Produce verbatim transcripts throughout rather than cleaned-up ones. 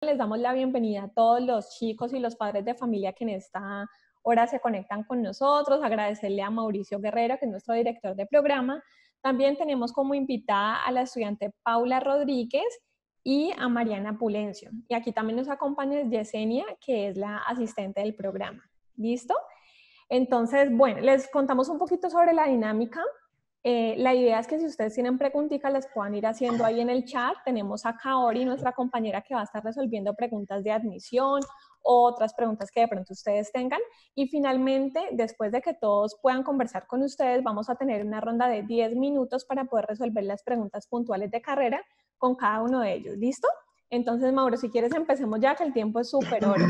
Les damos la bienvenida a todos los chicos y los padres de familia que en esta hora se conectan con nosotros. Agradecerle a Mauricio Guerrero, que es nuestro director de programa. También tenemos como invitada a la estudiante Paula Rodríguez y a Mariana Pulencio. Y aquí también nos acompaña Yesenia, que es la asistente del programa. ¿Listo? Entonces, bueno, les contamos un poquito sobre la dinámica. Eh, la idea es que si ustedes tienen preguntitas, las puedan ir haciendo ahí en el chat. Tenemos a Kaori, nuestra compañera, que va a estar resolviendo preguntas de admisión, otras preguntas que de pronto ustedes tengan. Y finalmente, después de que todos puedan conversar con ustedes, vamos a tener una ronda de diez minutos para poder resolver las preguntas puntuales de carrera con cada uno de ellos. ¿Listo? Entonces, Mauro, si quieres empecemos ya, que el tiempo es súper oro.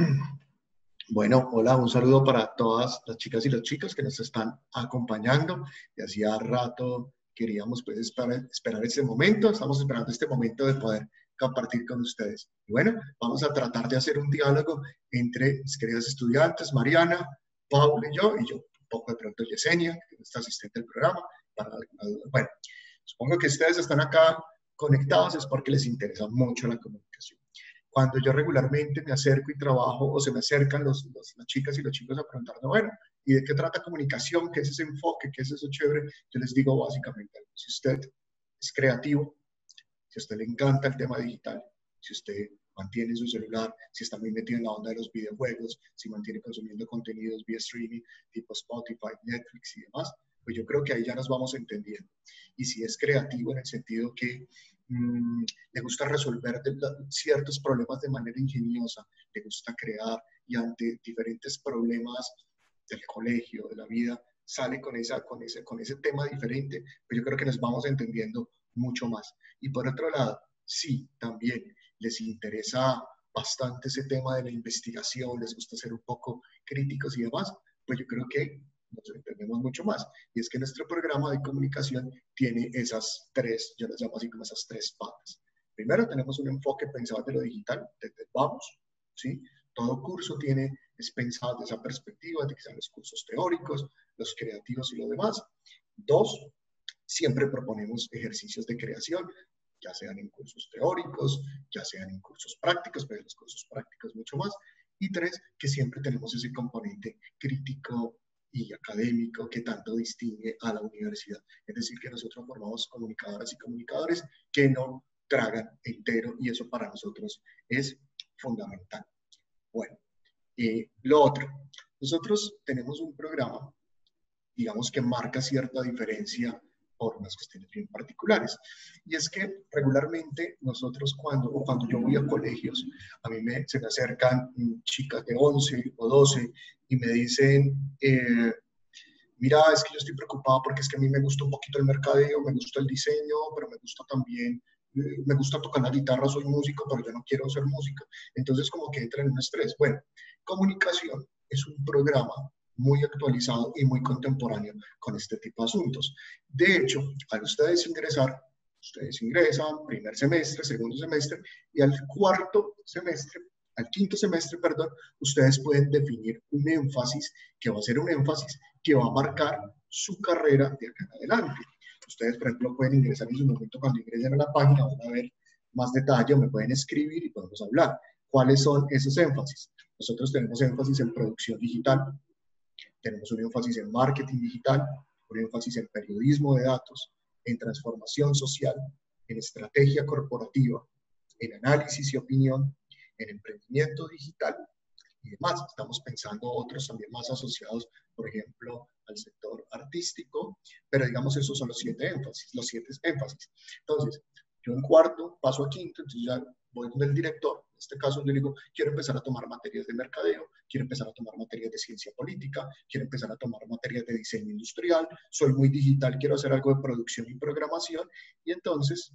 Bueno, hola, un saludo para todas las chicas y los chicos que nos están acompañando. Y hacía rato queríamos pues esperar, esperar este momento, estamos esperando este momento de poder compartir con ustedes. Y bueno, vamos a tratar de hacer un diálogo entre mis queridas estudiantes, Mariana, Paula y yo, y yo un poco de pronto Yesenia, que es nuestra asistente del programa. Para, bueno, supongo que ustedes están acá conectados es porque les interesa mucho la comunicación. Cuando yo regularmente me acerco y trabajo o se me acercan los, los, las chicas y los chicos a preguntarme, bueno, ¿y de qué trata comunicación? ¿Qué es ese enfoque? ¿Qué es eso chévere? Yo les digo básicamente, si usted es creativo, si a usted le encanta el tema digital, si usted mantiene su celular, si está muy metido en la onda de los videojuegos, si mantiene consumiendo contenidos vía streaming, tipo Spotify, Netflix y demás, pues yo creo que ahí ya nos vamos entendiendo. Y si es creativo en el sentido que mmm, le gusta resolver de, de, ciertos problemas de manera ingeniosa, le gusta crear y ante diferentes problemas del colegio, de la vida, sale con, esa, con, ese, con ese tema diferente, pues yo creo que nos vamos entendiendo mucho más. Y por otro lado, sí, también les interesa bastante ese tema de la investigación, les gusta ser un poco críticos y demás, pues yo creo que nos entendemos mucho más. Y es que nuestro programa de comunicación tiene esas tres, yo las llamo así como esas tres patas. Primero, tenemos un enfoque pensado de lo digital, desde el vamos, ¿sí? Todo curso tiene, es pensado de esa perspectiva, de que sean los cursos teóricos, los creativos y lo demás. Dos, siempre proponemos ejercicios de creación, ya sean en cursos teóricos, ya sean en cursos prácticos, pero en los cursos prácticos mucho más. Y tres, que siempre tenemos ese componente crítico y académico que tanto distingue a la universidad. Es decir, que nosotros formamos comunicadoras y comunicadores que no tragan entero y eso para nosotros es fundamental. Bueno, eh, lo otro, nosotros tenemos un programa, digamos que marca cierta diferencia por unas cuestiones bien particulares. Y es que regularmente nosotros cuando, o cuando yo voy a colegios, a mí me, se me acercan chicas de once o doce y me dicen, eh, mira, es que yo estoy preocupado porque es que a mí me gusta un poquito el mercadeo, me gusta el diseño, pero me gusta también, eh, me gusta tocar la guitarra, soy músico, pero yo no quiero ser músico. Entonces como que entra en un estrés. Bueno, comunicación es un programa muy actualizado y muy contemporáneo con este tipo de asuntos. De hecho, al ustedes ingresar, ustedes ingresan primer semestre, segundo semestre, y al cuarto semestre, al quinto semestre, perdón, ustedes pueden definir un énfasis que va a ser un énfasis que va a marcar su carrera de acá en adelante. Ustedes, por ejemplo, pueden ingresar en su momento cuando ingresen a la página, van a ver más detalle, me pueden escribir y podemos hablar. ¿Cuáles son esos énfasis? Nosotros tenemos énfasis en producción digital, tenemos un énfasis en marketing digital, un énfasis en periodismo de datos, en transformación social, en estrategia corporativa, en análisis y opinión, en emprendimiento digital y demás. Estamos pensando otros también más asociados, por ejemplo, al sector artístico, pero digamos esos son los siete énfasis, los siete énfasis. Entonces, yo en cuarto paso a quinto, entonces ya voy con el director, en este caso le digo, quiero empezar a tomar materias de mercadeo, quiero empezar a tomar materias de ciencia política, quiero empezar a tomar materias de diseño industrial, soy muy digital, quiero hacer algo de producción y programación, y entonces,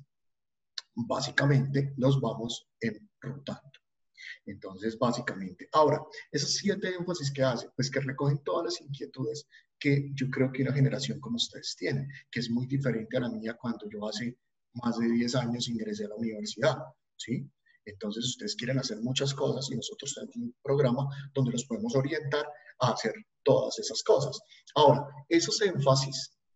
básicamente, los vamos enrutando. Entonces, básicamente, ahora, esos siete énfasis que hace, pues que recogen todas las inquietudes que yo creo que una generación como ustedes tiene, que es muy diferente a la mía cuando yo hace más de diez años ingresé a la universidad, ¿sí? Entonces, ustedes quieren hacer muchas cosas y nosotros tenemos un programa donde los podemos orientar a hacer todas esas cosas. Ahora, esos énfasis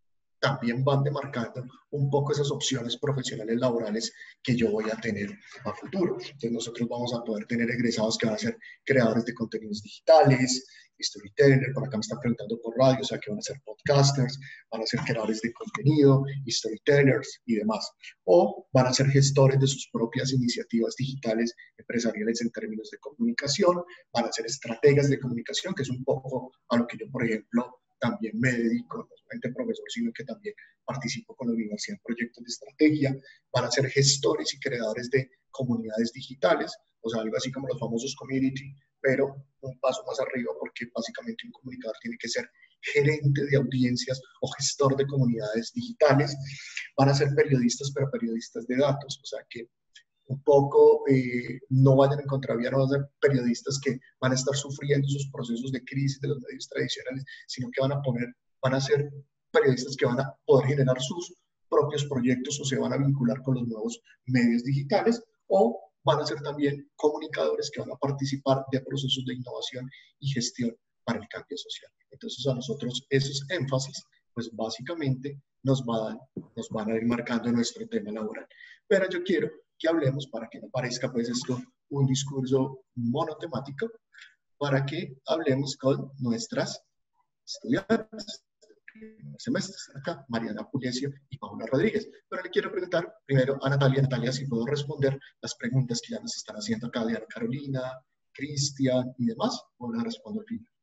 también van demarcando un poco esas opciones profesionales laborales que yo voy a tener a futuro. Entonces nosotros vamos a poder tener egresados que van a ser creadores de contenidos digitales, storyteller, por acá me están preguntando por radio, o sea que van a ser podcasters, van a ser creadores de contenido, storytellers y demás. O van a ser gestores de sus propias iniciativas digitales empresariales en términos de comunicación, van a ser estrategas de comunicación, que es un poco a lo que yo, por ejemplo, también me dedico, no solamente profesor, sino que también participo con la universidad en proyectos de estrategia, van a ser gestores y creadores de comunidades digitales, o sea, algo así como los famosos community, pero un paso más arriba porque básicamente un comunicador tiene que ser gerente de audiencias o gestor de comunidades digitales. Van a ser periodistas, pero periodistas de datos, o sea que un poco eh, no vayan en contravía, no van a ser periodistas que van a estar sufriendo sus procesos de crisis de los medios tradicionales, sino que van a poner, van a ser periodistas que van a poder generar sus propios proyectos o se van a vincular con los nuevos medios digitales, o van a ser también comunicadores que van a participar de procesos de innovación y gestión para el cambio social. Entonces a nosotros esos énfasis, pues básicamente nos van, nos van a ir marcando nuestro tema laboral. Pero yo quiero que hablemos, para que no parezca pues esto un discurso monotemático, para que hablemos con nuestras estudiantes del semestre, acá, Mariana Pugliese y Paula Rodríguez. Pero le quiero preguntar primero a Natalia, Natalia, si puedo responder las preguntas que ya nos están haciendo acá de Ana Carolina, Cristian y demás, o las respondo al final.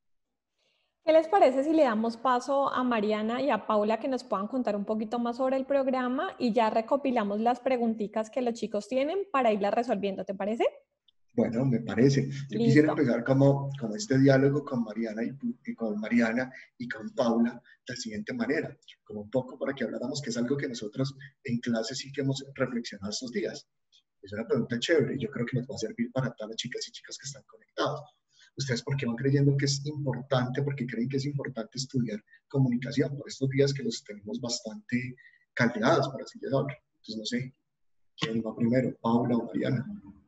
¿Qué les parece si le damos paso a Mariana y a Paula que nos puedan contar un poquito más sobre el programa y ya recopilamos las preguntitas que los chicos tienen para irlas resolviendo? ¿Te parece? Bueno, me parece. Yo quisiera Listo. empezar como, como este diálogo con Mariana y, y con Mariana y con Paula de la siguiente manera, como un poco para que habláramos, que es algo que nosotros en clase sí que hemos reflexionado estos días. Es una pregunta chévere y yo creo que nos va a servir para todas las chicas y chicas que están conectados. ¿Ustedes por qué van creyendo que es importante, porque creen que es importante estudiar comunicación? Por estos días que los tenemos bastante caldeados, por así decirlo. Entonces, no sé, ¿quién va primero? ¿Paula o Mariana?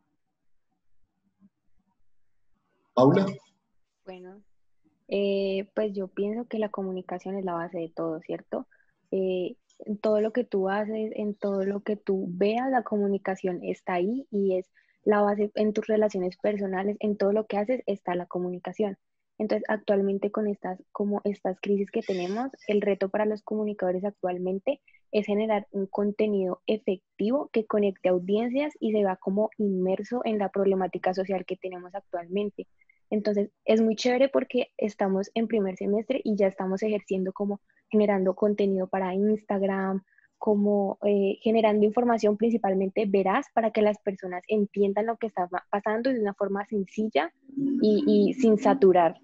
¿Paula? Bueno, eh, pues yo pienso que la comunicación es la base de todo, ¿cierto? Eh, en todo lo que tú haces, en todo lo que tú veas, la comunicación está ahí y es la base en tus relaciones personales, en todo lo que haces está la comunicación. Entonces, actualmente con estas, como estas crisis que tenemos, el reto para los comunicadores actualmente es generar un contenido efectivo que conecte audiencias y se vea como inmerso en la problemática social que tenemos actualmente. Entonces, es muy chévere porque estamos en primer semestre y ya estamos ejerciendo como generando contenido para Instagram, como eh, generando información principalmente veraz para que las personas entiendan lo que está pasando de una forma sencilla y, y sin saturar.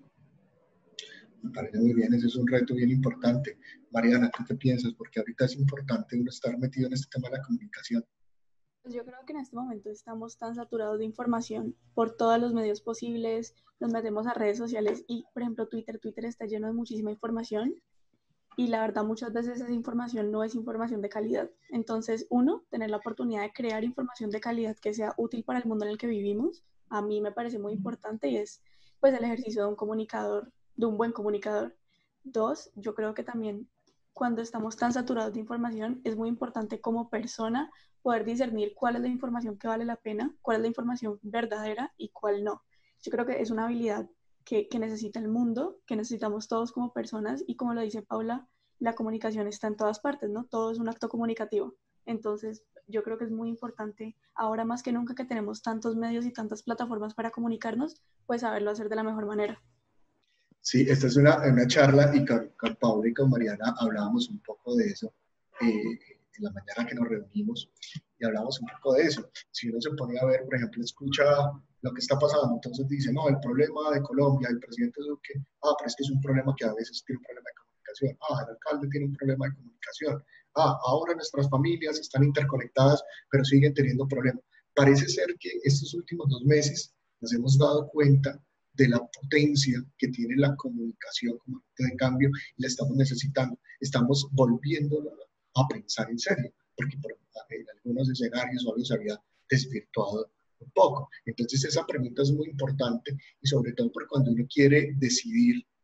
Me parece muy bien, ese es un reto bien importante. Mariana, ¿tú qué piensas? Porque ahorita es importante uno estar metido en este tema de la comunicación. Pues yo creo que en este momento estamos tan saturados de información por todos los medios posibles, nos metemos a redes sociales y, por ejemplo, Twitter, Twitter está lleno de muchísima información y la verdad muchas veces esa información no es información de calidad. Entonces, uno, tener la oportunidad de crear información de calidad que sea útil para el mundo en el que vivimos, a mí me parece muy importante y es pues el ejercicio de un comunicador, de un buen comunicador. Dos, yo creo que también cuando estamos tan saturados de información es muy importante como persona poder discernir cuál es la información que vale la pena, cuál es la información verdadera y cuál no. Yo creo que es una habilidad que, que necesita el mundo, que necesitamos todos como personas y como lo dice Paula, la comunicación está en todas partes, ¿no? Todo es un acto comunicativo. Entonces, yo creo que es muy importante, ahora más que nunca que tenemos tantos medios y tantas plataformas para comunicarnos, pues saberlo hacer de la mejor manera. Sí, esta es una, una charla y con, con Paula y con Mariana hablábamos un poco de eso eh, en la mañana que nos reunimos y hablábamos un poco de eso. Si uno se pone a ver, por ejemplo, escucha lo que está pasando, entonces dice, no, el problema de Colombia, el presidente Duque, ah, pero es que es un problema que a veces tiene un problema de comunicación, ah, el alcalde tiene un problema de comunicación, ah, ahora nuestras familias están interconectadas, pero siguen teniendo problemas. Parece ser que estos últimos dos meses nos hemos dado cuenta de la potencia que tiene la comunicación como de cambio y la estamos necesitando. Estamos volviendo a pensar en serio, porque por, en algunos escenarios algo se había desvirtuado un poco. Entonces esa pregunta es muy importante y sobre todo por cuando uno quiere decidir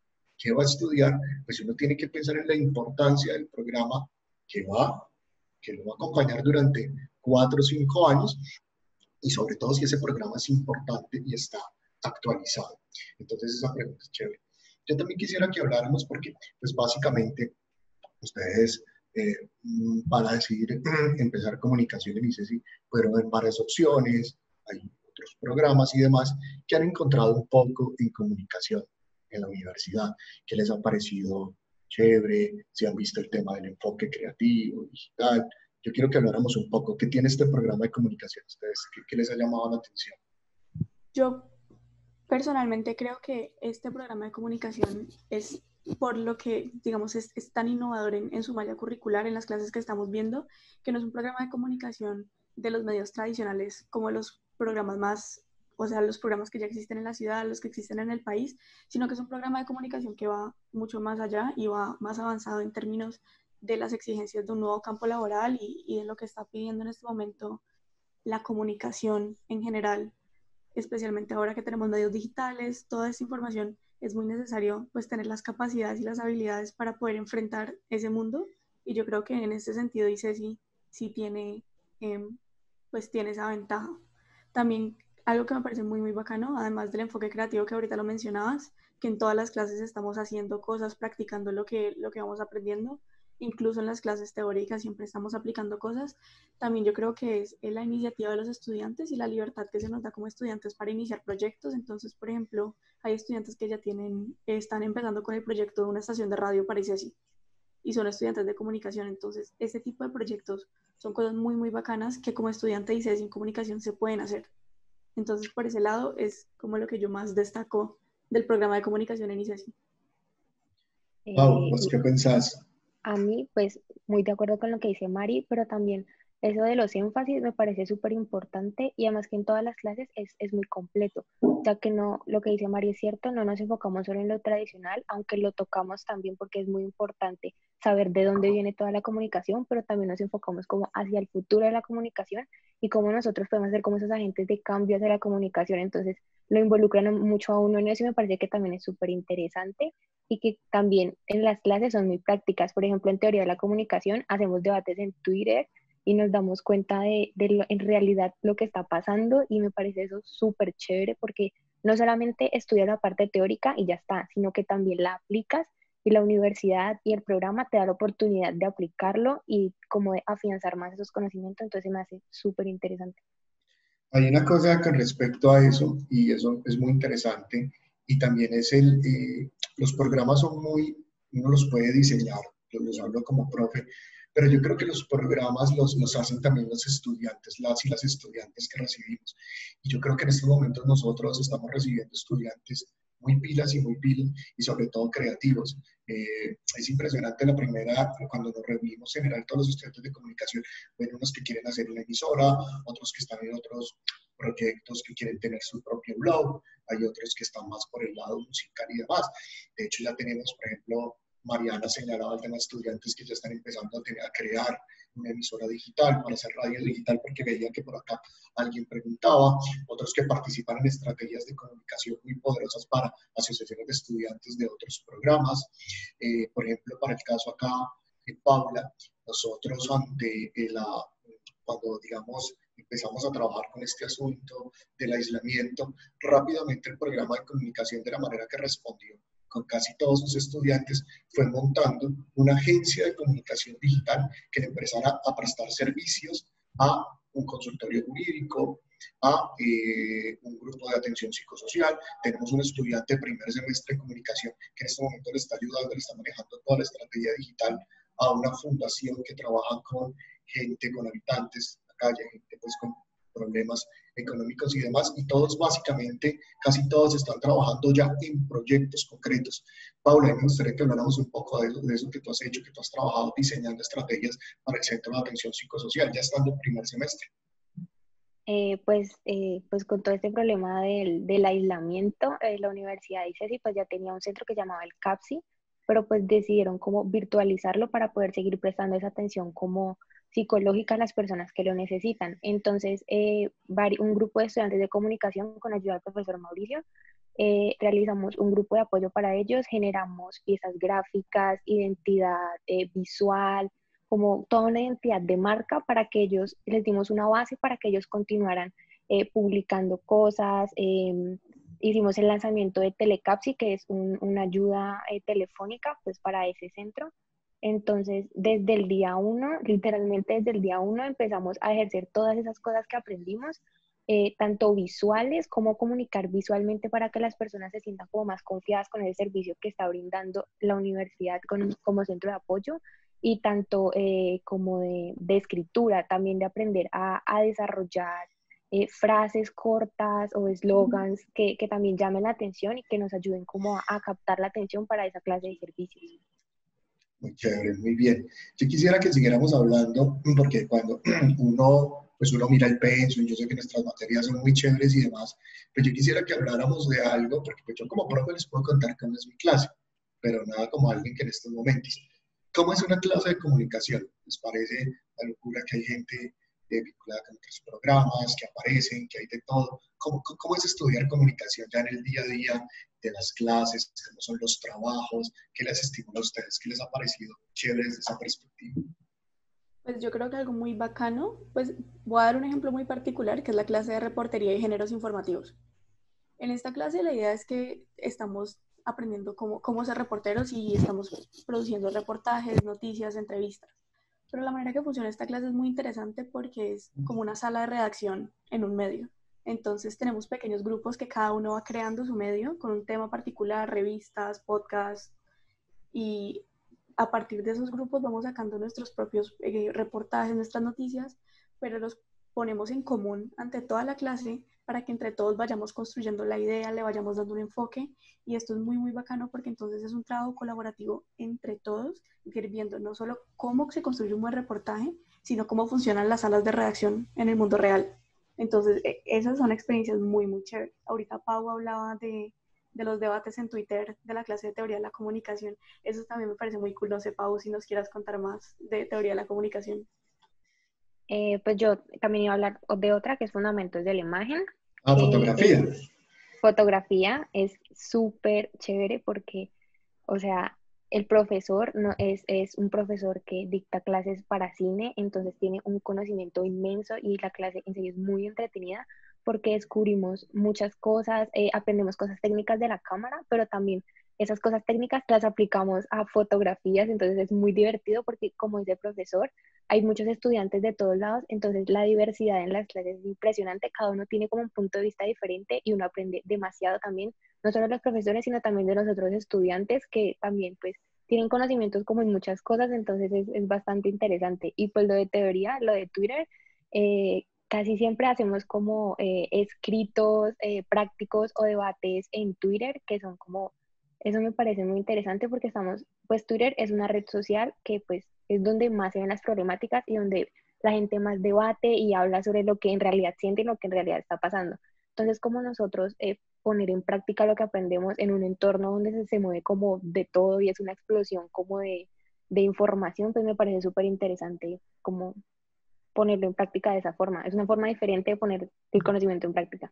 qué va a estudiar, pues uno tiene que pensar en la importancia del programa que va, que lo va a acompañar durante cuatro o cinco años, y sobre todo si ese programa es importante y está actualizado. Entonces esa pregunta es chévere. Yo también quisiera que habláramos porque, pues básicamente, ustedes eh, van a decidir empezar comunicación en I C E S I, fueron en varias opciones, hay otros programas y demás que han encontrado un poco en comunicación en la universidad, que les ha parecido chévere, si han visto el tema del enfoque creativo, digital. Yo quiero que habláramos un poco, ¿qué tiene este programa de comunicación ustedes? ¿Qué, qué les ha llamado la atención? Yo personalmente creo que este programa de comunicación es por lo que, digamos, es, es tan innovador en, en su malla curricular, en las clases que estamos viendo, que no es un programa de comunicación de los medios tradicionales como los programas más, o sea, los programas que ya existen en la ciudad, los que existen en el país, sino que es un programa de comunicación que va mucho más allá y va más avanzado en términos de las exigencias de un nuevo campo laboral y, y de lo que está pidiendo en este momento la comunicación en general, especialmente ahora que tenemos medios digitales, toda esta información, es muy necesario pues tener las capacidades y las habilidades para poder enfrentar ese mundo, y yo creo que en este sentido I C E S I sí tiene, eh, pues tiene esa ventaja. También algo que me parece muy muy bacano, además del enfoque creativo que ahorita lo mencionabas, que en todas las clases estamos haciendo cosas, practicando lo que, lo que vamos aprendiendo, incluso en las clases teóricas siempre estamos aplicando cosas. También yo creo que es la iniciativa de los estudiantes y la libertad que se nos da como estudiantes para iniciar proyectos. Entonces, por ejemplo, hay estudiantes que ya tienen, están empezando con el proyecto de una estación de radio para I C E S I y son estudiantes de comunicación. Entonces, este tipo de proyectos son cosas muy, muy bacanas que como estudiante de I C E S I en comunicación se pueden hacer. Entonces, por ese lado es como lo que yo más destaco del programa de comunicación en I C E S I. Pau, Eh, ¿vos qué pensás? A mí, pues, muy de acuerdo con lo que dice Mari, pero también eso de los énfasis me parece súper importante y además que en todas las clases es, es muy completo. O sea que no, lo que dice Mari es cierto, no nos enfocamos solo en lo tradicional, aunque lo tocamos también porque es muy importante saber de dónde viene toda la comunicación, pero también nos enfocamos como hacia el futuro de la comunicación y cómo nosotros podemos ser como esos agentes de cambio hacia la comunicación. Entonces, lo involucran mucho a uno en eso y me parece que también es súper interesante y que también en las clases son muy prácticas. Por ejemplo, en teoría de la comunicación hacemos debates en Twitter y nos damos cuenta de, de lo, en realidad lo que está pasando y me parece eso súper chévere porque no solamente estudias la parte teórica y ya está, sino que también la aplicas y la universidad y el programa te da la oportunidad de aplicarlo y como de afianzar más esos conocimientos, entonces me hace súper interesante. Hay una cosa con respecto a eso, y eso es muy interesante, y también es el, eh, los programas son muy, uno los puede diseñar, yo los hablo como profe, pero yo creo que los programas los, los hacen también los estudiantes, las y las estudiantes que recibimos. Y yo creo que en estos momentos nosotros estamos recibiendo estudiantes muy pilas y muy pilas, y sobre todo creativos. Eh, es impresionante la primera, cuando nos reunimos en general todos los estudiantes de comunicación, ven unos que quieren hacer una emisora, otros que están en otros proyectos que quieren tener su propio blog, hay otros que están más por el lado musical y demás. De hecho, ya tenemos, por ejemplo, Mariana señalaba el tema de estudiantes que ya están empezando a, tener, a crear una emisora digital para hacer radio digital porque veía que por acá alguien preguntaba, otros que participan en estrategias de comunicación muy poderosas para asociaciones de estudiantes de otros programas. Eh, por ejemplo, para el caso acá de Paula, nosotros ante la, cuando digamos empezamos a trabajar con este asunto del aislamiento, rápidamente el programa de comunicación de la manera que respondió con casi todos sus estudiantes, fue montando una agencia de comunicación digital que le empezara a prestar servicios a un consultorio jurídico, a eh, un grupo de atención psicosocial. Tenemos un estudiante de primer semestre de comunicación que en este momento le está ayudando, le está manejando toda la estrategia digital a una fundación que trabaja con gente, con habitantes de la calle, gente pues con problemas económicos y demás, y todos básicamente, casi todos están trabajando ya en proyectos concretos. Paula, me gustaría que habláramos un poco de eso, de eso que tú has hecho, que tú has trabajado diseñando estrategias para el Centro de Atención Psicosocial, ya estando en primer semestre. Eh, pues, eh, pues con todo este problema del, del aislamiento, eh, la Universidad de I C E S I pues ya tenía un centro que se llamaba el CAPSI, pero pues decidieron como virtualizarlo para poder seguir prestando esa atención como psicológica a las personas que lo necesitan. Entonces, eh, un grupo de estudiantes de comunicación con ayuda del profesor Mauricio eh, realizamos un grupo de apoyo para ellos, generamos piezas gráficas, identidad eh, visual, como toda una identidad de marca para que ellos, les dimos una base para que ellos continuaran eh, publicando cosas. Eh, hicimos el lanzamiento de Telecapsi, que es un, una ayuda eh, telefónica pues, para ese centro. Entonces, desde el día uno, literalmente desde el día uno, empezamos a ejercer todas esas cosas que aprendimos, eh, tanto visuales como comunicar visualmente para que las personas se sientan como más confiadas con el servicio que está brindando la universidad con, como centro de apoyo, y tanto eh, como de, de escritura, también de aprender a, a desarrollar eh, frases cortas o eslogans que, que también llamen la atención y que nos ayuden como a, a captar la atención para esa clase de servicios. Muy chévere, muy bien. Yo quisiera que siguiéramos hablando, porque cuando uno, pues uno mira el pensum, yo sé que nuestras materias son muy chéveres y demás, pero yo quisiera que habláramos de algo, porque pues yo como profe les puedo contar cómo es mi clase, pero nada como alguien que en estos momentos. ¿Cómo es una clase de comunicación? ¿Les parece la locura que hay gente eh, vinculada con otros programas, que aparecen, que hay de todo? ¿Cómo, cómo es estudiar comunicación ya en el día a día de las clases? ¿Cómo son los trabajos? ¿Qué les estimula a ustedes? ¿Qué les ha parecido chévere desde esa perspectiva? Pues yo creo que algo muy bacano, pues voy a dar un ejemplo muy particular, que es la clase de reportería y géneros informativos. En esta clase la idea es que estamos aprendiendo cómo, cómo ser reporteros y estamos produciendo reportajes, noticias, entrevistas. Pero la manera que funciona esta clase es muy interesante porque es como una sala de redacción en un medio. Entonces tenemos pequeños grupos que cada uno va creando su medio con un tema particular, revistas, podcasts, y a partir de esos grupos vamos sacando nuestros propios eh, reportajes, nuestras noticias, pero los ponemos en común ante toda la clase para que entre todos vayamos construyendo la idea, le vayamos dando un enfoque, y esto es muy muy bacano porque entonces es un trabajo colaborativo entre todos, ir viendo no solo cómo se construye un buen reportaje, sino cómo funcionan las salas de redacción en el mundo real. Entonces esas son experiencias muy muy chéveres. Ahorita Pau hablaba de de los debates en Twitter de la clase de teoría de la comunicación. Eso también me parece muy cool. No sé, Pau, si nos quieras contar más de teoría de la comunicación. Eh, pues yo también iba a hablar de otra que es fundamentos de la imagen, Ah, que fotografía. es fotografía. Es súper chévere porque, o sea, el profesor no, es, es un profesor que dicta clases para cine, entonces tiene un conocimiento inmenso y la clase en serio es muy entretenida porque descubrimos muchas cosas, eh, aprendemos cosas técnicas de la cámara, pero también esas cosas técnicas las aplicamos a fotografías, entonces es muy divertido porque, como dice el profesor, hay muchos estudiantes de todos lados, entonces la diversidad en las clases es impresionante, cada uno tiene como un punto de vista diferente y uno aprende demasiado también, no solo los profesores, sino también de los otros estudiantes que también pues tienen conocimientos como en muchas cosas, entonces es, es bastante interesante. Y pues lo de teoría, lo de Twitter, eh, casi siempre hacemos como eh, escritos eh, prácticos o debates en Twitter, que son como, eso me parece muy interesante porque estamos, pues Twitter es una red social que pues es donde más se ven las problemáticas y donde la gente más debate y habla sobre lo que en realidad siente y lo que en realidad está pasando. Entonces, como nosotros eh, poner en práctica lo que aprendemos en un entorno donde se, se mueve como de todo y es una explosión como de, de información, pues me parece súper interesante como ponerlo en práctica de esa forma. Es una forma diferente de poner el conocimiento en práctica.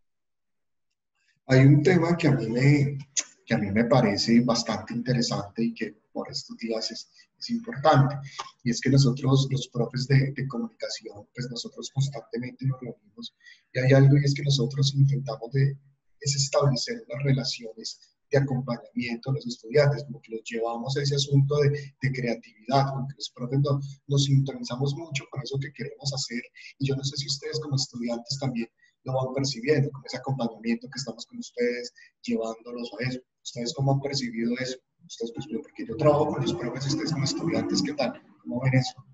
Hay un tema que a mí me, que a mí me parece bastante interesante y que por estos días es, es importante, y es que nosotros, los profes de, de comunicación, pues nosotros constantemente nos reunimos y hay algo, y es que nosotros intentamos de, es establecer unas relaciones de acompañamiento a los estudiantes, como que los llevamos a ese asunto de, de creatividad, como que los profes no, nos sintonizamos mucho con eso que queremos hacer, y yo no sé si ustedes como estudiantes también lo van percibiendo, con ese acompañamiento que estamos con ustedes, llevándolos a eso. ¿Ustedes cómo han percibido eso? Ustedes, pues, porque yo trabajo con los profes y ustedes como estudiantes, ¿qué tal? ¿Cómo ven eso?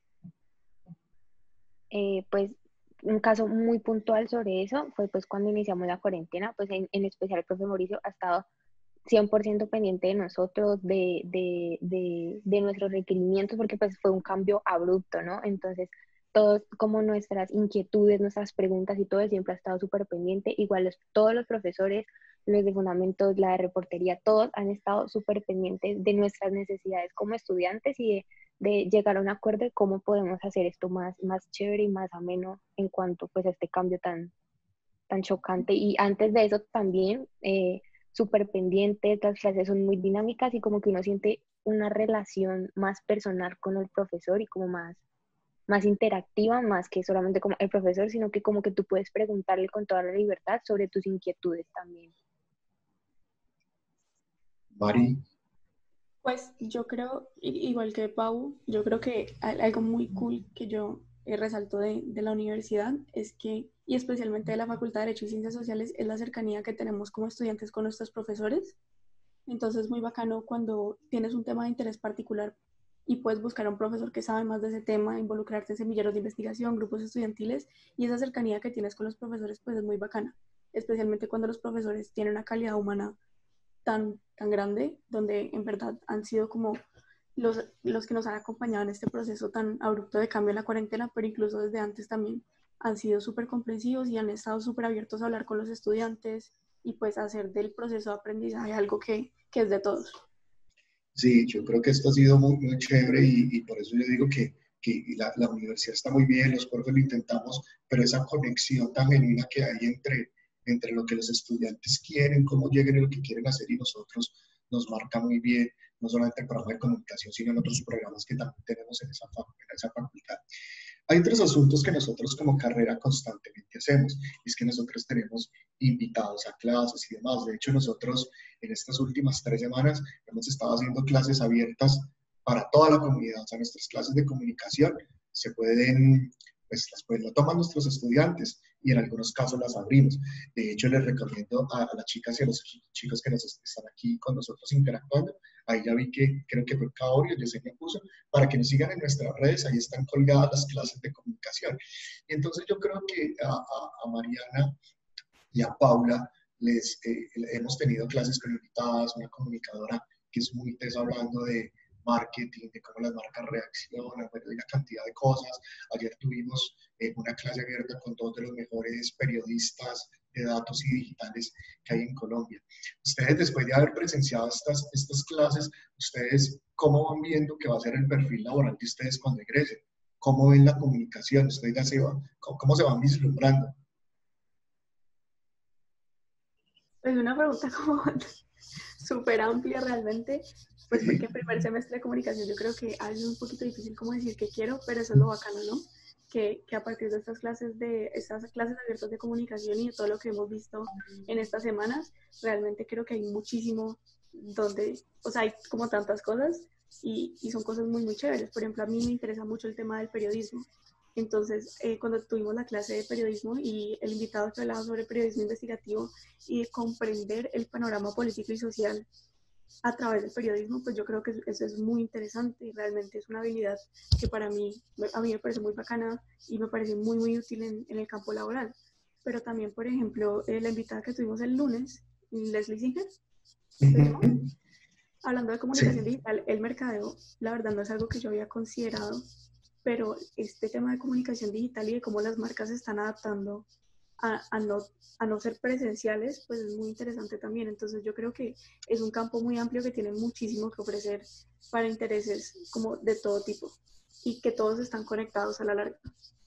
Eh, pues un caso muy puntual sobre eso fue pues cuando iniciamos la cuarentena, pues en, en especial el profe Mauricio ha estado cien por ciento pendiente de nosotros, de, de, de, de nuestros requerimientos, porque pues fue un cambio abrupto, ¿no? Entonces, todos como nuestras inquietudes, nuestras preguntas y todo, él siempre ha estado súper pendiente. Igual los, todos los profesores, los de fundamentos, la de reportería, todos han estado súper pendientes de nuestras necesidades como estudiantes y de, de llegar a un acuerdo de cómo podemos hacer esto más, más chévere y más ameno en cuanto pues a este cambio tan, tan chocante. Y antes de eso también... Eh, súper pendientes, las clases son muy dinámicas y como que uno siente una relación más personal con el profesor y como más, más interactiva, más que solamente como el profesor, sino que como que tú puedes preguntarle con toda la libertad sobre tus inquietudes también. Mari. Pues yo creo, i- igual que Pau, yo creo que al- algo muy cool que yo eh, resalto de, de la universidad es que, y especialmente de la Facultad de Derecho y Ciencias Sociales, es la cercanía que tenemos como estudiantes con nuestros profesores. Entonces es muy bacano cuando tienes un tema de interés particular y puedes buscar a un profesor que sabe más de ese tema, involucrarte en semilleros de investigación, grupos estudiantiles, y esa cercanía que tienes con los profesores pues es muy bacana, especialmente cuando los profesores tienen una calidad humana tan, tan grande, donde en verdad han sido como los, los que nos han acompañado en este proceso tan abrupto de cambio en la cuarentena, pero incluso desde antes también han sido súper comprensivos y han estado súper abiertos a hablar con los estudiantes y pues hacer del proceso de aprendizaje algo que, que es de todos. Sí, yo creo que esto ha sido muy, muy chévere y, y por eso yo digo que, que la, la universidad está muy bien, los profes lo intentamos, pero esa conexión tan genuina que hay entre, entre lo que los estudiantes quieren, cómo llegan y lo que quieren hacer y nosotros nos marca muy bien, no solamente el programa de comunicación, sino en otros programas que también tenemos en esa, en esa facultad. Hay otros asuntos que nosotros como carrera constantemente hacemos, y es que nosotros tenemos invitados a clases y demás. De hecho, nosotros en estas últimas tres semanas hemos estado haciendo clases abiertas para toda la comunidad. O sea, nuestras clases de comunicación se pueden, pues las, pues, las toman nuestros estudiantes y en algunos casos las abrimos. De hecho, les recomiendo a, a las chicas y a los chicos que nos están aquí con nosotros interactuando. Ahí ya vi que creo que fue Kaorio, Yesenia puso, para que nos sigan en nuestras redes, ahí están colgadas las clases de comunicación. Y entonces yo creo que a, a, a Mariana y a Paula les eh, hemos tenido clases con invitadas, una comunicadora que es muy tesa hablando de marketing, de cómo las marcas reaccionan, bueno, de una cantidad de cosas. Ayer tuvimos eh, una clase abierta con dos de los mejores periodistas de datos y digitales que hay en Colombia. Ustedes, después de haber presenciado estas, estas clases, ustedes, ¿cómo van viendo que va a ser el perfil laboral de ustedes cuando egresen? ¿Cómo ven la comunicación? ¿Ustedes ya se van, cómo, cómo se van vislumbrando? Es una pregunta como súper amplia realmente, pues porque en primer semestre de comunicación yo creo que a veces es un poquito difícil como decir que quiero, pero eso es lo bacano, ¿no? Que, que a partir de estas clases de estas clases abiertas de comunicación y de todo lo que hemos visto en estas semanas, realmente creo que hay muchísimo donde, o sea, hay como tantas cosas y, y son cosas muy, muy chéveres. Por ejemplo, a mí me interesa mucho el tema del periodismo. Entonces, eh, cuando tuvimos la clase de periodismo y el invitado que hablaba sobre periodismo investigativo y de comprender el panorama político y social a través del periodismo, pues yo creo que eso es muy interesante y realmente es una habilidad que para mí, a mí me parece muy bacana y me parece muy, muy útil en, en el campo laboral. Pero también, por ejemplo, eh, la invitada que tuvimos el lunes, Leslie Singer, ¿se llama? Hablando de comunicación Sí. digital, el mercadeo, la verdad no es algo que yo había considerado, pero este tema de comunicación digital y de cómo las marcas se están adaptando a, a, no, a no ser presenciales, pues es muy interesante también. Entonces yo creo que es un campo muy amplio que tiene muchísimo que ofrecer para intereses como de todo tipo y que todos están conectados a la larga.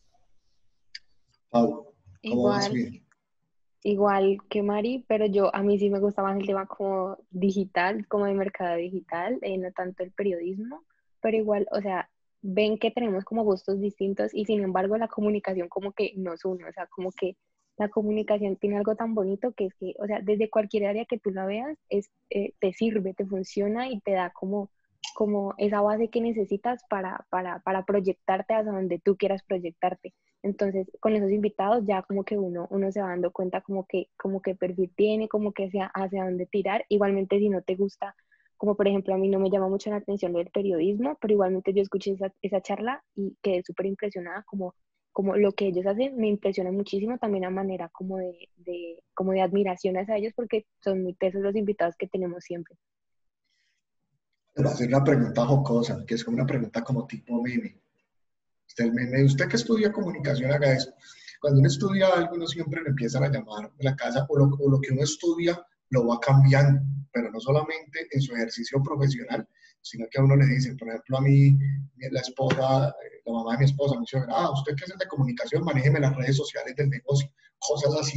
Pau, ¿cómo vas? Igual, Bien. igual que Mari, pero yo, a mí sí me gusta más el tema como digital, como de mercado digital, eh, no tanto el periodismo, pero igual, o sea, ven que tenemos como gustos distintos y sin embargo la comunicación como que nos une, o sea, como que la comunicación tiene algo tan bonito que es que, o sea, desde cualquier área que tú la veas, es, eh, te sirve, te funciona y te da como, como esa base que necesitas para, para, para proyectarte hacia donde tú quieras proyectarte. Entonces, con esos invitados ya como que uno, uno se va dando cuenta como que, como que perfil tiene, como que hacia, hacia dónde tirar. Igualmente, si no te gusta, como por ejemplo a mí no me llama mucho la atención lo del periodismo, pero igualmente yo escuché esa, esa charla y quedé súper impresionada como, como lo que ellos hacen me impresiona muchísimo también a manera como de, de, como de admiración hacia ellos porque son muy tesos los invitados que tenemos siempre. Te voy a hacer una pregunta jocosa, que es como una pregunta como tipo meme. Usted, meme, usted que estudia comunicación, haga eso. Cuando uno estudia algo, uno siempre le empiezan a llamar de la casa, o lo, o lo que uno estudia lo va cambiando, pero no solamente en su ejercicio profesional, sino que a uno le dicen, por ejemplo, a mí, la esposa, la mamá de mi esposa me dice, ah, usted que es de comunicación, manéjeme las redes sociales del negocio, cosas así.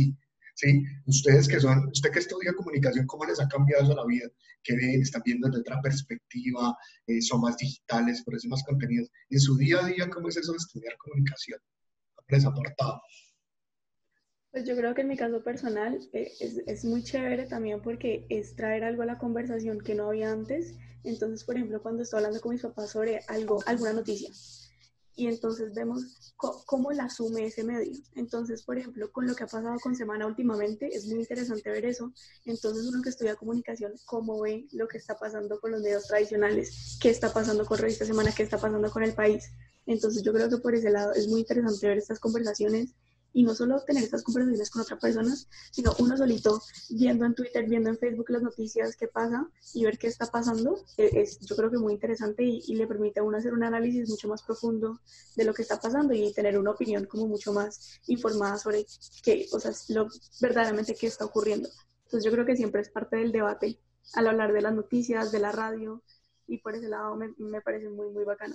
¿sí? Ustedes que son, usted que estudia comunicación, ¿cómo les ha cambiado eso la vida? ¿Qué ven? ¿Están viendo desde otra perspectiva? Eh, ¿Son más digitales, por eso más contenidos? En su día a día, ¿cómo es eso de estudiar comunicación? ¿Cómo les ha aportado? Pues yo creo que en mi caso personal eh, es, es muy chévere también porque es traer algo a la conversación que no había antes. Entonces, por ejemplo, cuando estoy hablando con mis papás sobre algo, alguna noticia, y entonces vemos co cómo la asume ese medio. Entonces, por ejemplo, con lo que ha pasado con Semana últimamente, es muy interesante ver eso. Entonces, uno que estudia comunicación, cómo ve lo que está pasando con los medios tradicionales, qué está pasando con Revista Semana, qué está pasando con el país. Entonces, yo creo que por ese lado es muy interesante ver estas conversaciones y no solo tener estas conversaciones con otras personas, sino uno solito viendo en Twitter, viendo en Facebook las noticias, qué pasa y ver qué está pasando, es yo creo que muy interesante y, y le permite a uno hacer un análisis mucho más profundo de lo que está pasando y tener una opinión como mucho más informada sobre qué, o sea, lo verdaderamente qué está ocurriendo. Entonces yo creo que siempre es parte del debate al hablar de las noticias, de la radio, y por ese lado me, me parece muy, muy bacano.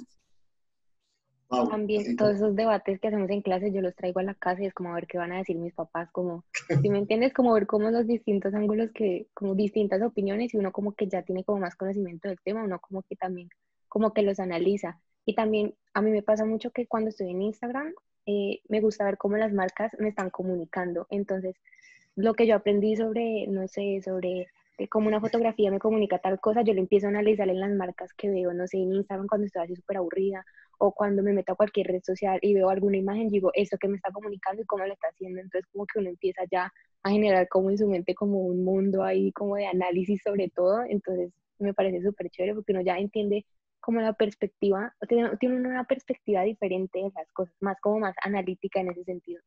Wow, También todos esos debates que hacemos en clase yo los traigo a la casa y es como a ver qué van a decir mis papás, como, si me entiendes, como ver cómo los distintos ángulos que, como distintas opiniones y uno como que ya tiene como más conocimiento del tema, uno como que también como que los analiza. Y también a mí me pasa mucho que cuando estoy en Instagram eh, me gusta ver cómo las marcas me están comunicando. Entonces, lo que yo aprendí sobre, no sé, sobre eh, cómo una fotografía me comunica tal cosa, yo lo empiezo a analizar en las marcas que veo, no sé, en Instagram cuando estoy así súper aburrida o cuando me meto a cualquier red social y veo alguna imagen, digo, esto que me está comunicando y cómo lo está haciendo. Entonces como que uno empieza ya a generar como en su mente como un mundo ahí como de análisis sobre todo. Entonces me parece súper chévere porque uno ya entiende como la perspectiva, tiene, tiene una perspectiva diferente de las cosas, más como más analítica en ese sentido.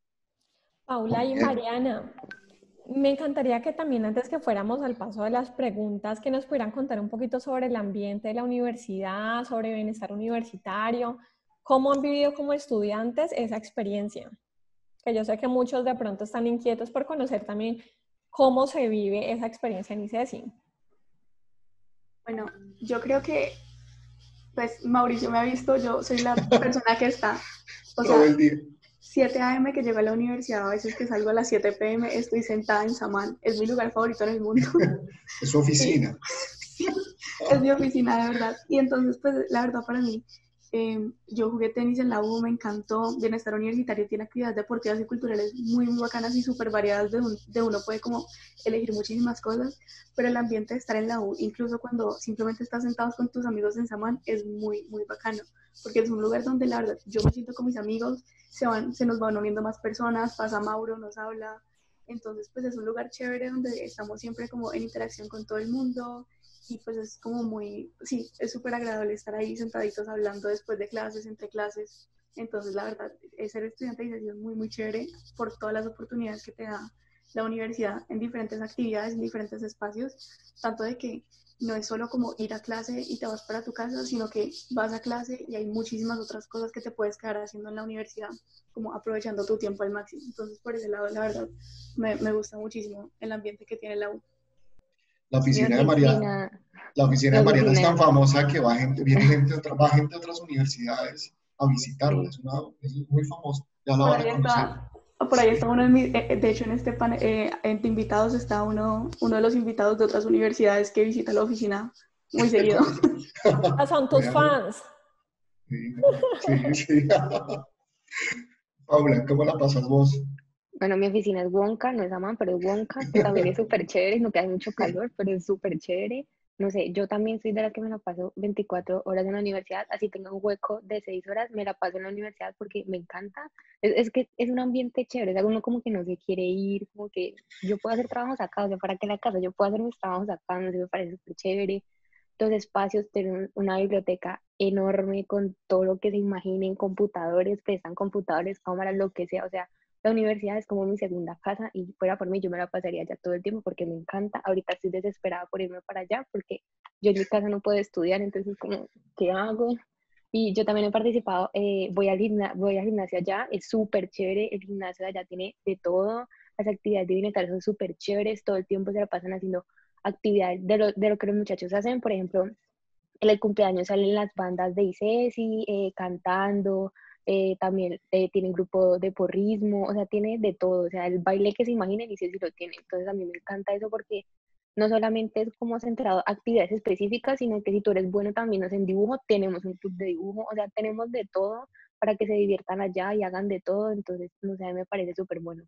Paula y Mariana, me encantaría que también antes que fuéramos al paso de las preguntas, que nos pudieran contar un poquito sobre el ambiente de la universidad, sobre bienestar universitario, cómo han vivido como estudiantes esa experiencia. Que yo sé que muchos de pronto están inquietos por conocer también cómo se vive esa experiencia en ICESI. Bueno, yo creo que, pues Mauricio me ha visto, yo soy la persona que está, o sea, todo el día. siete a eme que llego a la universidad, a veces que salgo a las siete pe eme, estoy sentada en Samán, es mi lugar favorito en el mundo. Es su oficina. Sí, es mi oficina, de verdad. Y entonces, pues, la verdad para mí, eh, yo jugué tenis en la U, me encantó. Bienestar universitario tiene actividades deportivas y culturales muy, muy bacanas y súper variadas, de, un, de uno puede como elegir muchísimas cosas, pero el ambiente de estar en la U, incluso cuando simplemente estás sentados con tus amigos en Samán, es muy, muy bacano, porque es un lugar donde la verdad yo me siento con mis amigos, se, van, se nos van uniendo más personas, pasa Mauro, nos habla, entonces pues es un lugar chévere donde estamos siempre como en interacción con todo el mundo y pues es como muy, sí, es súper agradable estar ahí sentaditos hablando después de clases, entre clases, entonces la verdad, ser estudiante es muy muy chévere por todas las oportunidades que te da la universidad en diferentes actividades, en diferentes espacios, tanto de que no es solo como ir a clase y te vas para tu casa, sino que vas a clase y hay muchísimas otras cosas que te puedes quedar haciendo en la universidad, como aprovechando tu tiempo al máximo. Entonces, por ese lado, la verdad, me, me gusta muchísimo el ambiente que tiene la U. La Mi oficina de Mariana, oficina, la oficina mi de Mariana es oficina, tan famosa que va gente, viene gente de, otra, va gente de otras universidades a visitarla. sí. Es, una, es muy famosa. Ya la Por van a ahí conocer. está, por ahí está uno de mis, eh, de hecho en este panel, eh, entre invitados está uno, uno de los invitados de otras universidades que visita la oficina muy seguido. Ah, son tus Bueno, fans. sí, sí, sí. Paula, ¿cómo la pasas vos? Bueno, mi oficina es Wonka, no es Amán, pero es Wonka, que también es súper chévere, no que hace mucho calor, pero es súper chévere. No sé, yo también soy de la que me la paso veinticuatro horas en la universidad, así tengo un hueco de seis horas, me la paso en la universidad porque me encanta. Es, es que es un ambiente chévere, o sea, uno como que no se quiere ir, como que yo puedo hacer trabajos acá, o sea, para que la casa, yo puedo hacer mis trabajos acá, no sé, me parece súper chévere. Los espacios, tener una biblioteca enorme con todo lo que se imaginen, computadores, prestan computadores, cámaras, lo que sea, o sea, la universidad es como mi segunda casa y fuera por mí yo me la pasaría allá todo el tiempo porque me encanta. Ahorita estoy desesperada por irme para allá porque yo en mi casa no puedo estudiar, entonces como, ¿qué hago? Y yo también he participado, eh, voy, al gimna voy al gimnasio allá, es súper chévere, el gimnasio de allá tiene de todo, las actividades de bienestar son súper chéveres, todo el tiempo se la pasan haciendo actividades de lo, de lo que los muchachos hacen, por ejemplo, en el cumpleaños salen las bandas de ICESI, eh, cantando, eh, también eh, tiene grupo de porrismo, o sea, tiene de todo, o sea, el baile que se imaginen y sí, sí lo tiene. Entonces a mí me encanta eso porque no solamente es como centrado a actividades específicas, sino que si tú eres bueno también en dibujo, tenemos un club de dibujo, o sea, tenemos de todo para que se diviertan allá y hagan de todo, entonces, no sé, a mí me parece súper bueno.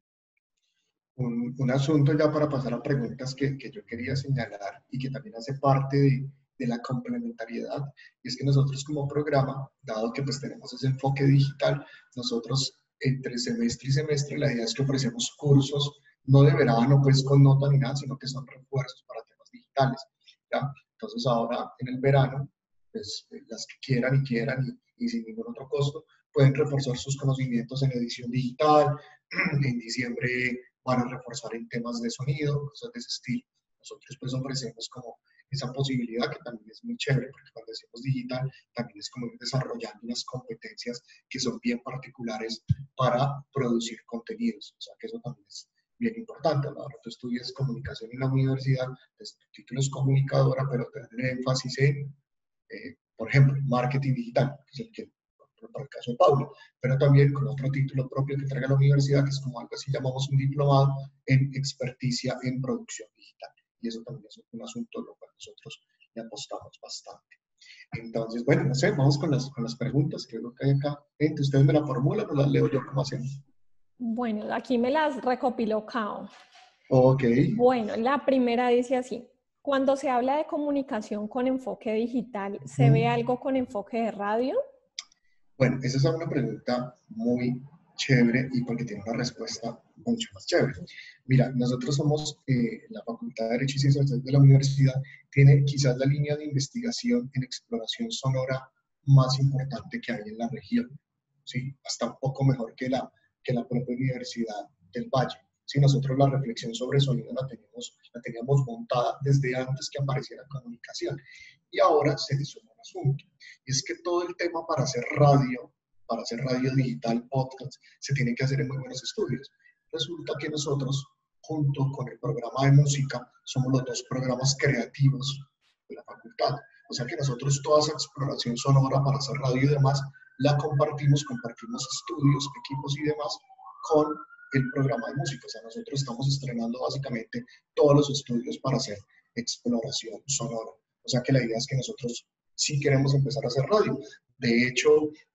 Un, un asunto ya para pasar a preguntas que, que yo quería señalar y que también hace parte de, de la complementariedad, y es que nosotros como programa, dado que pues tenemos ese enfoque digital, nosotros entre semestre y semestre la idea es que ofrecemos cursos, no de verano pues con nota ni nada, sino que son refuerzos para temas digitales, ¿ya? Entonces ahora en el verano, pues las que quieran y quieran y, y sin ningún otro costo, pueden reforzar sus conocimientos en edición digital. En diciembre van a reforzar en temas de sonido, cosas de ese estilo. Nosotros pues ofrecemos como esa posibilidad que también es muy chévere, porque cuando decimos digital, también es como ir desarrollando unas competencias que son bien particulares para producir contenidos. O sea que eso también es bien importante. Ahora tú estudias comunicación en la universidad, pues, tu título es comunicadora, pero te dan énfasis en, eh, por ejemplo, marketing digital, que es el que para el caso de Paula, pero también con otro título propio que traiga la universidad, que es como algo así llamamos un diplomado en experticia en producción digital. Y eso también es un asunto a lo cual nosotros le apostamos bastante. Entonces, bueno, no sé, vamos con las, con las preguntas que creo que hay acá. Gente, ustedes me la formulan o las leo yo, ¿cómo hacemos? Bueno, aquí me las recopiló Cao. Ok. Bueno, la primera dice así: cuando se habla de comunicación con enfoque digital, ¿se Mm. ve algo con enfoque de radio? Bueno, esa es una pregunta muy chévere y porque tiene una respuesta mucho más chévere. Mira, nosotros somos, eh, la Facultad de Derecho y Ciencias de la universidad, tiene quizás la línea de investigación en exploración sonora más importante que hay en la región, ¿sí? Hasta un poco mejor que la, que la propia Universidad del Valle. Sí, nosotros la reflexión sobre sonido la teníamos, la teníamos montada desde antes que apareciera comunicación. Y ahora se hizo un asunto. Y es que todo el tema para hacer radio, para hacer radio digital, podcast, se tiene que hacer en muy buenos estudios. Resulta que nosotros, junto con el programa de música, somos los dos programas creativos de la facultad. O sea que nosotros toda esa exploración sonora para hacer radio y demás, la compartimos, compartimos estudios, equipos y demás con el programa de música. O sea, nosotros estamos estrenando básicamente todos los estudios para hacer exploración sonora. O sea que la idea es que nosotros sí queremos empezar a hacer radio. De hecho,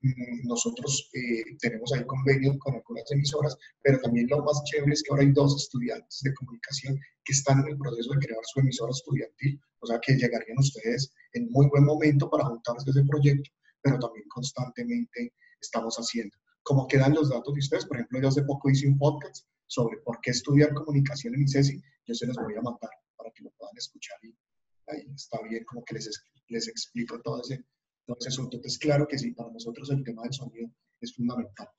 nosotros eh, tenemos ahí convenio con algunas emisoras, pero también lo más chévere es que ahora hay dos estudiantes de comunicación que están en el proceso de crear su emisora estudiantil, o sea que llegarían ustedes en muy buen momento para juntarse a ese proyecto, pero también constantemente estamos haciendo. Como quedan los datos de ustedes, por ejemplo, yo hace poco hice un podcast sobre por qué estudiar comunicación en ICESI, yo se los voy a mandar para que lo puedan escuchar y ahí está bien como que les, les explico todo ese, todo ese asunto. Entonces, claro que sí, para nosotros el tema del sonido es fundamental.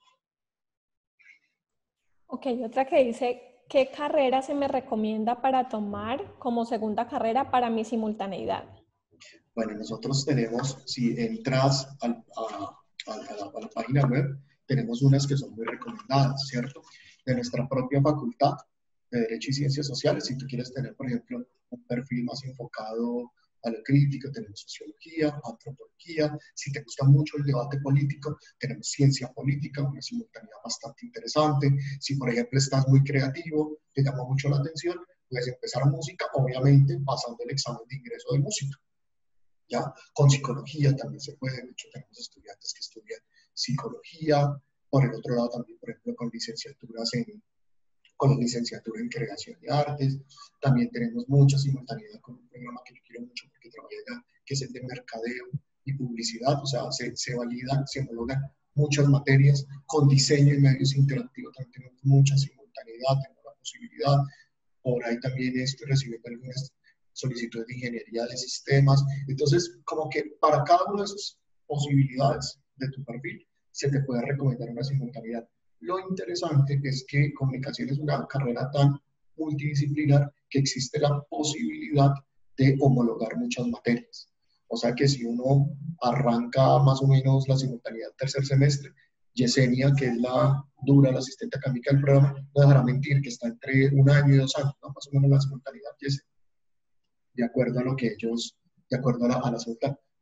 Ok, otra que dice: ¿qué carrera se me recomienda para tomar como segunda carrera para mi simultaneidad? Bueno, nosotros tenemos, si entras al, a, a, a, la, a la página web, tenemos unas que son muy recomendadas, ¿cierto? De nuestra propia facultad de Derecho y Ciencias Sociales. Si tú quieres tener, por ejemplo, un perfil más enfocado a lo crítico, tenemos sociología, antropología. Si te gusta mucho el debate político, tenemos ciencia política, una simultaneidad bastante interesante. Si, por ejemplo, estás muy creativo, te llama mucho la atención, puedes empezar música, obviamente pasando el examen de ingreso de música. ¿Ya? Con psicología también se puede. De hecho, tenemos estudiantes que estudian psicología. Por el otro lado, también, por ejemplo, con licenciaturas en con la licenciatura en creación de artes. También tenemos mucha simultaneidad con un programa que yo quiero mucho porque trabaja acá, que es el de mercadeo y publicidad. O sea, se, se validan, se homologan muchas materias. Con diseño y medios interactivos también tenemos mucha simultaneidad, tenemos la posibilidad. Por ahí también estoy recibiendo algunas solicitudes de ingeniería de sistemas. Entonces, como que para cada una de esas posibilidades de tu perfil, se te puede recomendar una simultaneidad. Lo interesante es que comunicación es una carrera tan multidisciplinar que existe la posibilidad de homologar muchas materias. O sea que si uno arranca más o menos la simultaneidad tercer semestre, Yesenia, que es la dura, la asistente académica del programa, no dejará mentir que está entre un año y dos años, ¿no? Más o menos la simultaneidad, Yesenia, de acuerdo a lo que ellos, de acuerdo a la, a la simultánea.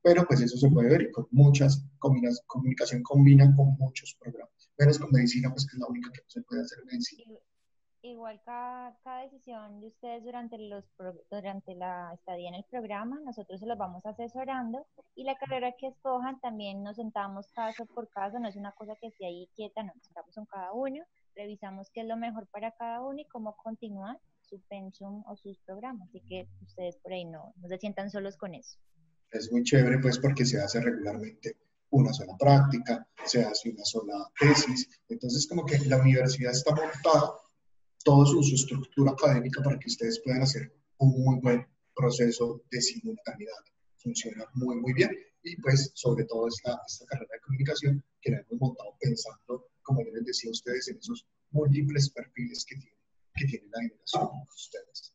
pero pues eso se puede ver y con muchas combinaciones, comunicación combina con muchos programas. Menos con medicina, pues que es la única que no se puede hacer medicina. Igual cada, cada decisión de ustedes durante, los, durante la estadía en el programa, nosotros se los vamos asesorando y la carrera que escojan también nos sentamos caso por caso, no es una cosa que esté ahí quieta, nos sentamos con cada uno, revisamos qué es lo mejor para cada uno y cómo continuar su pensum o sus programas, así que ustedes por ahí no, no se sientan solos con eso. Es muy chévere pues porque se hace regularmente una sola práctica, se hace una sola tesis, entonces como que la universidad está montada toda su, su estructura académica para que ustedes puedan hacer un muy buen proceso de simultaneidad. Funciona muy, muy bien. Y pues, sobre todo, esta, esta carrera de comunicación que la hemos montado pensando, como yo les decía a ustedes, en esos múltiples perfiles que tiene, que tiene la generación de ustedes.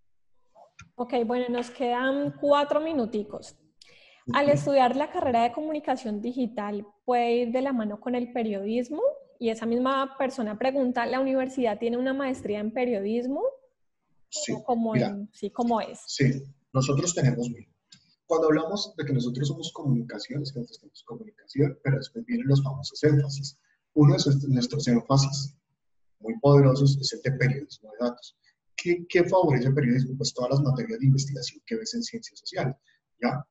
Ok, bueno, nos quedan cuatro minuticos. Al estudiar la carrera de comunicación digital, ¿puede ir de la mano con el periodismo? Y esa misma persona pregunta, ¿la universidad tiene una maestría en periodismo? Sí, ¿O cómo, mira, en, sí, ¿cómo es? Sí, nosotros tenemos, cuando hablamos de que nosotros somos comunicación, es que nosotros tenemos comunicación, pero después vienen los famosos énfasis. Uno de esos, nuestros énfasis muy poderosos es el de periodismo de datos. ¿Qué, qué favorece el periodismo? Pues todas las materias de investigación que ves en ciencias sociales, ¿ya?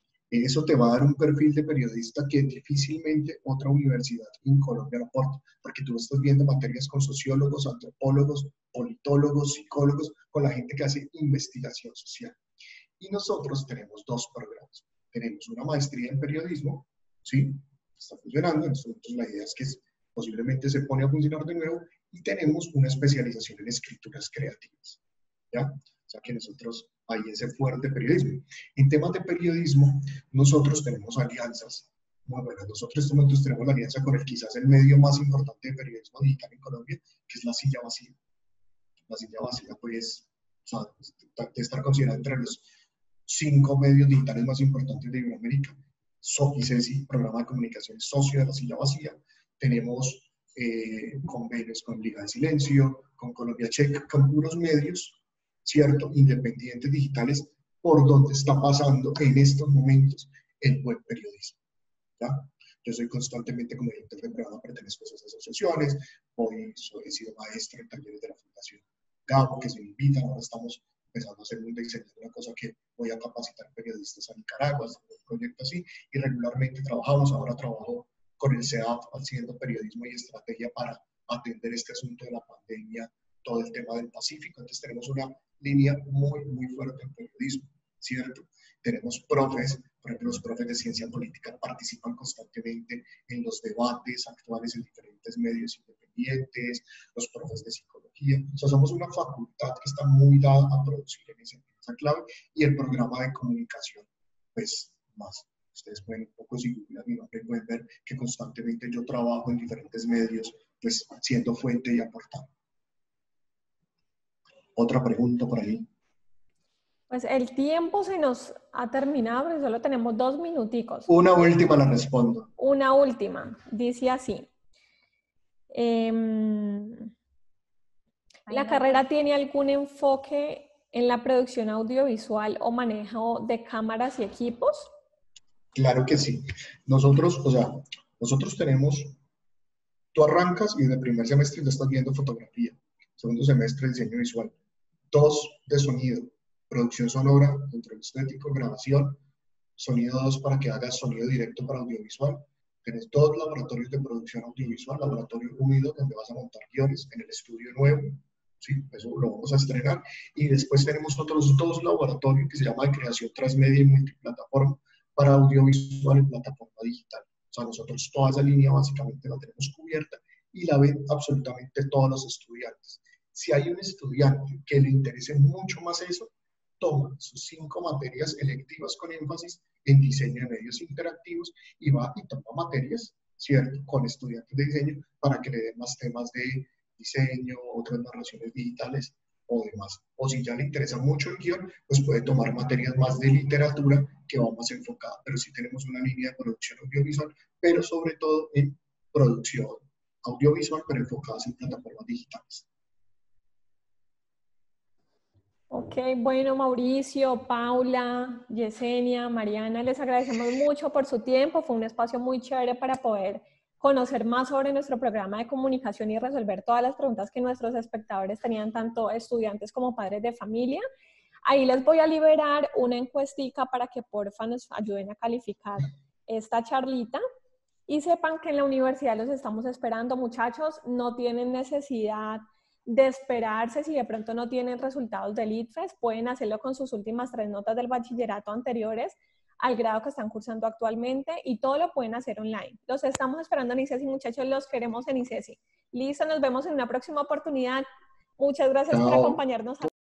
Eso te va a dar un perfil de periodista que difícilmente otra universidad en Colombia lo aporta, porque tú estás viendo materias con sociólogos, antropólogos, politólogos, psicólogos, con la gente que hace investigación social. Y nosotros tenemos dos programas. Tenemos una maestría en periodismo, ¿sí? Está funcionando, nosotros la idea es que posiblemente se pone a funcionar de nuevo, y tenemos una especialización en escrituras creativas, ¿ya? O sea que nosotros hay ese fuerte periodismo. En temas de periodismo, nosotros tenemos alianzas muy buenas. Nosotros en estos momentos tenemos la alianza con el quizás el medio más importante de periodismo digital en Colombia, que es La Silla Vacía. La Silla Vacía, pues, o sea, de estar considerada entre los cinco medios digitales más importantes de Iberoamérica. SOCICESI, programa de comunicación socio de La Silla Vacía. Tenemos eh, convenios con Liga de Silencio, con Colombia Check, con puros medios, ¿cierto? Independientes digitales, por donde está pasando en estos momentos el buen periodismo, ¿ya? Yo soy constantemente como director de programa, pertenezco a esas asociaciones, hoy soy, he sido maestro en talleres de la Fundación Gabo, que se me invitan, ahora estamos empezando a hacer un diseño de una cosa que voy a capacitar periodistas a Nicaragua, un proyecto así, y regularmente trabajamos, ahora trabajo con el C E A F haciendo periodismo y estrategia para atender este asunto de la pandemia, todo el tema del Pacífico. Entonces tenemos una línea muy, muy fuerte en periodismo, ¿cierto? Tenemos profes, por ejemplo, los profes de ciencia política participan constantemente en los debates actuales en diferentes medios independientes, los profes de psicología. O sea, somos una facultad que está muy dada a producir en esa, en esa clave, y el programa de comunicación, pues, más. Ustedes pueden un poco, si googlean mi nombre, pueden ver que constantemente yo trabajo en diferentes medios, pues, siendo fuente y aportando. Otra pregunta por ahí. Pues el tiempo se nos ha terminado, pero solo tenemos dos minuticos. Una última la respondo. Una última. Dice así. Eh, ¿La no, carrera pues, tiene algún enfoque en la producción audiovisual o manejo de cámaras y equipos? Claro que sí. Nosotros, o sea, nosotros tenemos, tú arrancas y en el primer semestre ya estás viendo fotografía, segundo semestre diseño visual, dos de sonido, producción sonora, control estético, grabación, sonido dos para que hagas sonido directo para audiovisual. Tienes dos laboratorios de producción audiovisual, laboratorio húmedo donde vas a montar guiones en el estudio nuevo, ¿sí? Eso lo vamos a estrenar. Y después tenemos otros dos laboratorios que se llama de creación transmedia y multiplataforma para audiovisual en plataforma digital. O sea, nosotros toda esa línea básicamente la tenemos cubierta y la ven absolutamente todos los estudiantes. Si hay un estudiante que le interese mucho más eso, toma sus cinco materias electivas con énfasis en diseño de medios interactivos y va y toma materias, ¿cierto?, con estudiantes de diseño para que le den más temas de diseño, otras narraciones digitales o demás. O si ya le interesa mucho el guión, pues puede tomar materias más de literatura que va más enfocada. Pero sí tenemos una línea de producción audiovisual, pero sobre todo en producción audiovisual, pero enfocadas en plataformas digitales. Ok, bueno, Mauricio, Paula, Yesenia, Mariana, les agradecemos mucho por su tiempo. Fue un espacio muy chévere para poder conocer más sobre nuestro programa de comunicación y resolver todas las preguntas que nuestros espectadores tenían, tanto estudiantes como padres de familia. Ahí les voy a liberar una encuestica para que porfa nos ayuden a calificar esta charlita y sepan que en la universidad los estamos esperando, muchachos. No tienen necesidad de esperarse si de pronto no tienen resultados del ITFES, pueden hacerlo con sus últimas tres notas del bachillerato anteriores al grado que están cursando actualmente y todo lo pueden hacer online. Los estamos esperando en ICESI, muchachos, los queremos en ICESI. Listo, nos vemos en una próxima oportunidad. Muchas gracias por Chao. acompañarnos.